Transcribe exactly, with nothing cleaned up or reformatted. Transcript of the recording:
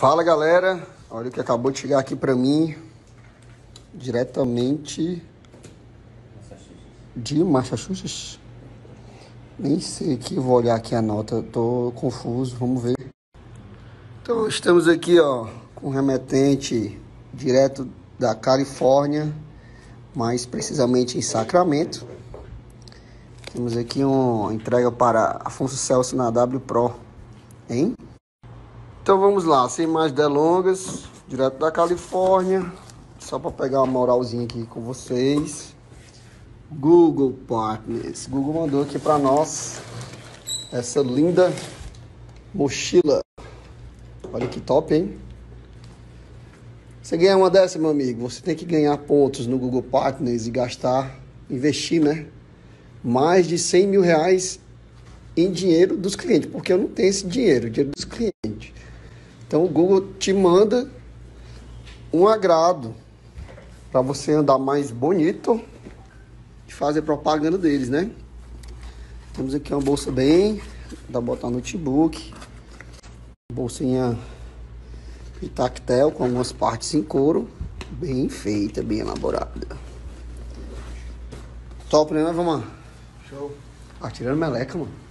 Fala galera, olha o que acabou de chegar aqui pra mim, diretamente de Massachusetts. Nem sei aqui, vou olhar aqui a nota, tô confuso, vamos ver. Então estamos aqui ó, com remetente direto da Califórnia, mais precisamente em Sacramento. Temos aqui uma entrega para Afonso Celso na W Pro, hein? Então vamos lá, sem mais delongas, direto da Califórnia, só para pegar uma moralzinha aqui com vocês. Google Partners, Google mandou aqui para nós essa linda mochila. Olha que top, hein? Você ganhar uma dessa, meu amigo, você tem que ganhar pontos no Google Partners e gastar, investir, né? Mais de cem mil reais em dinheiro dos clientes, porque eu não tenho esse dinheiro, dinheiro dos clientes. Então o Google te manda um agrado para você andar mais bonito e fazer propaganda deles, né? Temos aqui uma bolsa bem, dá pra botar no notebook, bolsinha de tactel com algumas partes em couro, bem feita, bem elaborada. Top, né? Vamos lá. Show. Ah, tirando meleca, mano.